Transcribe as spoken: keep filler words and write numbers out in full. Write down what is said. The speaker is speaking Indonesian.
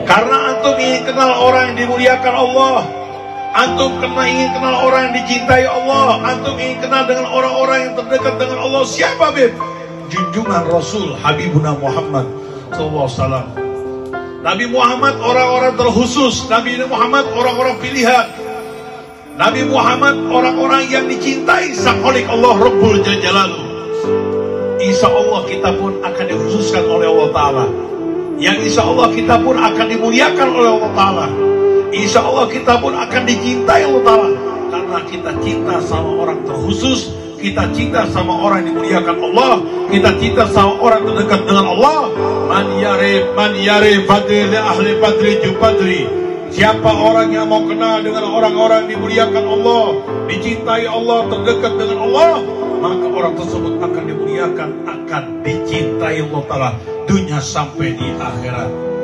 Karena antum ingin kenal orang yang dimuliakan Allah, antum kena ingin kenal orang yang dicintai Allah, antum ingin kenal dengan orang-orang yang terdekat dengan Allah. Siapa, Bib? Junjungan Rasul Habibuna Muhammad sallallahu alaihi wasallam. Nabi Muhammad orang-orang terkhusus, Nabi Muhammad orang-orang pilihan, Nabi Muhammad orang-orang yang dicintai sang oleh Allah Rabbul Jalaluh. Insya Allah kita pun akan dikhususkan oleh Allah Ta'ala, yang insya Allah kita pun akan dimuliakan oleh Allah Ta'ala. Insya Allah kita pun akan dicintai Allah Ta'ala, karena kita cinta sama orang terkhusus, kita cinta sama orang yang dimuliakan Allah, kita cinta sama orang terdekat dengan Allah. Man yare man yare fadli ahli badri jupadri. Siapa orang yang mau kenal dengan orang-orang yang dimuliakan Allah, dicintai Allah, terdekat dengan Allah, maka orang tersebut akan dimuliakan, akan dicintai Allah Ta'ala dunia sampai di akhirat.